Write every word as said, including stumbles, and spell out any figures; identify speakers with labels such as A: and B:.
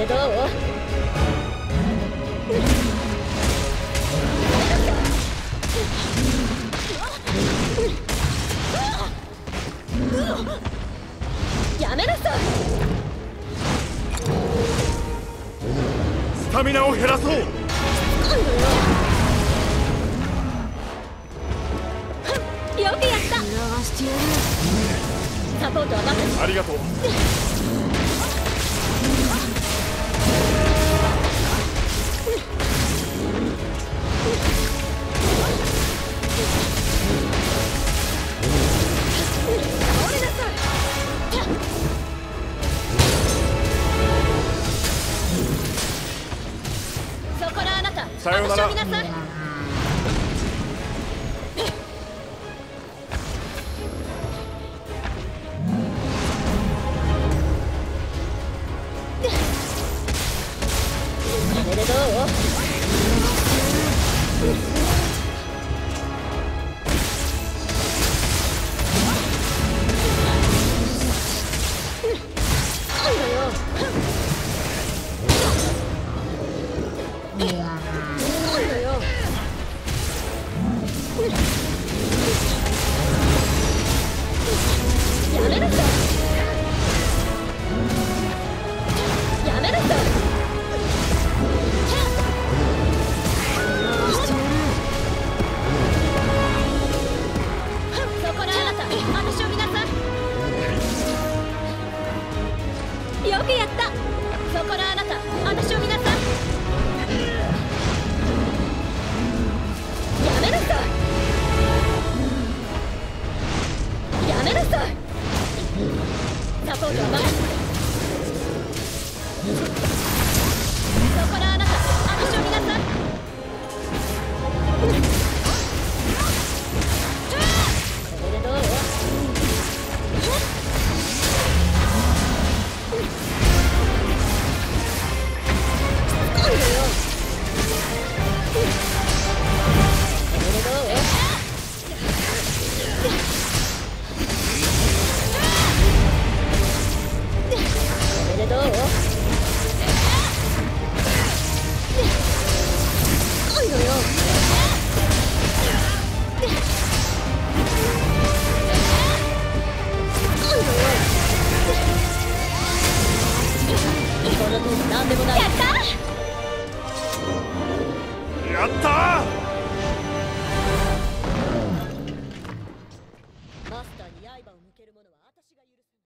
A: でどう？やめなさい。
B: スタミナを減らそう。
A: よくやった。サポートは任せ。
B: ありがとう。
A: 倒れなさい。そこらあなた、
B: さようなら。
A: 私を見なさい。これでどう？やめなさい。やめなさい。そこらあなた、私を見なさい。よくやった。そこらあなた、私を見なさい。やめなさい。やめなさい。サポートは任せて。そこらあなた、私を見なさい。これでどう？来いよ。これでどう？これでどう？来いのよ。来いのよ。この程度なんでもない。やった